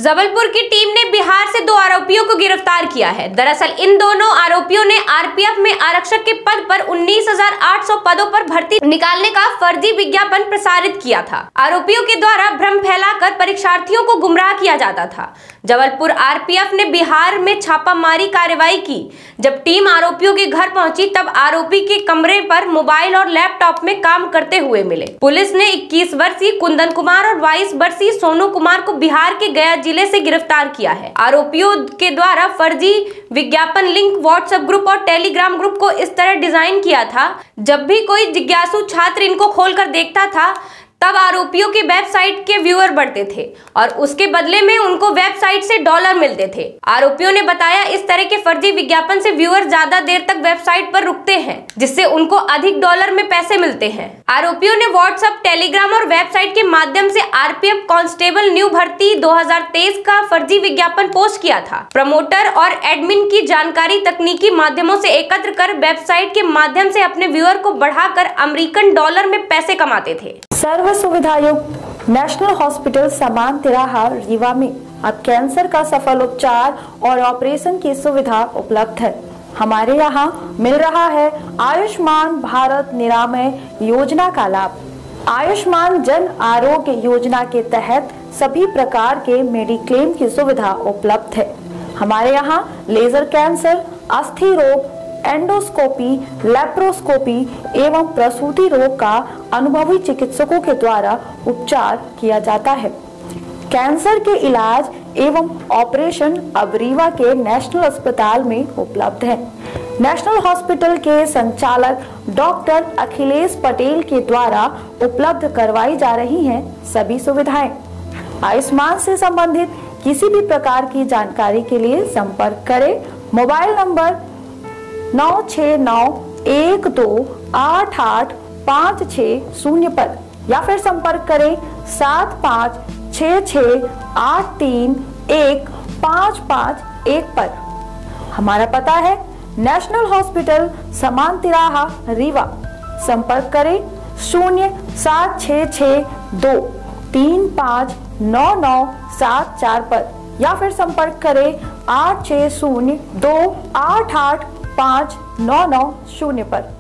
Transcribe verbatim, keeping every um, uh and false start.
जबलपुर की टीम ने बिहार से दो आरोपियों को गिरफ्तार किया है। दरअसल इन दोनों आरोपियों ने आरपीएफ में आरक्षक के पद पर उन्नीस हजार आठ सौ पदों पर भर्ती निकालने का फर्जी विज्ञापन प्रसारित किया था। आरोपियों के द्वारा भ्रम फैलाकर परीक्षार्थियों को गुमराह किया जाता था। जबलपुर आरपीएफ ने बिहार में छापामारी कार्रवाई की। जब टीम आरोपियों के घर पहुंची तब आरोपी के कमरे पर मोबाइल और लैपटॉप में काम करते हुए मिले। पुलिस ने इक्कीस वर्षीय कुंदन कुमार और बाईस वर्षीय सोनू कुमार को बिहार के गया जिले से गिरफ्तार किया है। आरोपियों के द्वारा फर्जी विज्ञापन लिंक व्हाट्सएप ग्रुप और टेलीग्राम ग्रुप को इस तरह डिजाइन किया था, जब भी कोई जिज्ञासु छात्र इनको खोलकर देखता था तब आरोपियों के वेबसाइट के व्यूअर बढ़ते थे और उसके बदले में उनको वेबसाइट से डॉलर मिलते थे। आरोपियों ने बताया इस तरह के फर्जी विज्ञापन से व्यूअर ज्यादा देर तक वेबसाइट पर रुकते हैं, जिससे उनको अधिक डॉलर में पैसे मिलते हैं। आरोपियों ने व्हाट्सएप, टेलीग्राम और वेबसाइट के माध्यम से आरपीएफ कांस्टेबल न्यू भर्ती दो हजार तेईस का फर्जी विज्ञापन पोस्ट किया था। प्रमोटर और एडमिन की जानकारी तकनीकी माध्यमों से एकत्र कर वेबसाइट के माध्यम से अपने व्यूअर को बढ़ाकर अमेरिकन डॉलर में पैसे कमाते थे। सर्व सुविधायुक्त नेशनल हॉस्पिटल समान तिराहा रीवा में अब कैंसर का सफल उपचार और ऑपरेशन की सुविधा उपलब्ध है। हमारे यहाँ मिल रहा है आयुष्मान भारत निरामय योजना का लाभ। आयुष्मान जन आरोग्य योजना के तहत सभी प्रकार के मेडिक्लेम की सुविधा उपलब्ध है। हमारे यहाँ लेजर कैंसर, अस्थि रोग, एंडोस्कोपी, लेप्रोस्कोपी एवं प्रसूति रोग का अनुभवी चिकित्सकों के द्वारा उपचार किया जाता है। कैंसर के इलाज एवं ऑपरेशन अब रीवा के नेशनल अस्पताल में उपलब्ध है। नेशनल हॉस्पिटल के संचालक डॉक्टर अखिलेश पटेल के द्वारा उपलब्ध करवाई जा रही हैं सभी सुविधाएं। आयुष्मान से संबंधित किसी भी प्रकार की जानकारी के लिए संपर्क करें मोबाइल नंबर नौ छः नौ एक दो आठ आठ पाँच छः शून्य पर या फिर संपर्क करें सात पाँच छः छः आठ तीन एक पाँच पाँच एक पर। हमारा पता है नेशनल हॉस्पिटल समान तिराहा रीवा। संपर्क करें शून्य सात छः छः दो तीन पाँच नौ नौ सात चार पर या फिर संपर्क करें आठ छः शून्य दो आठ आठ पाँच नौ नौ शून्य पर।